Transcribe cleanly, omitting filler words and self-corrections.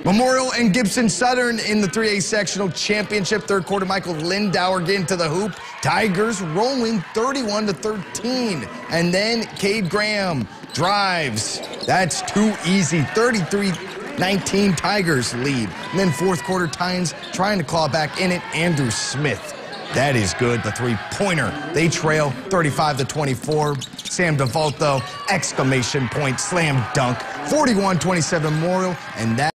Memorial and Gibson Southern in the 3A sectional championship. Third quarter, Michael Lindauer getting to the hoop. Tigers rolling 31-13. And then Cade Graham drives. That's too easy. 33-19 Tigers lead. And then fourth quarter, Tines trying to claw back in it. Andrew Smith. That is good. The three-pointer. They trail 35-24. Sam DeVolto, exclamation point, slam dunk. 41-27 Memorial. And that